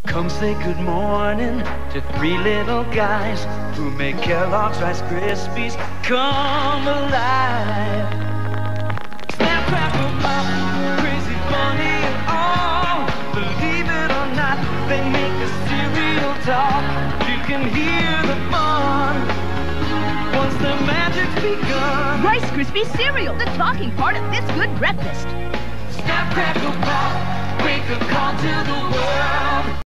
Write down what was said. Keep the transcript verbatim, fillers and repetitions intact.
Come say good morning to three little guys who make Kellogg's Rice Krispies come alive. Snap, crackle, pop, crazy, funny, and all. Believe it or not, they make the cereal talk. You can hear the fun once the magic's begun. Rice Krispies cereal, the talking part of this good breakfast. Snap, crackle, pop, wake a call to the world.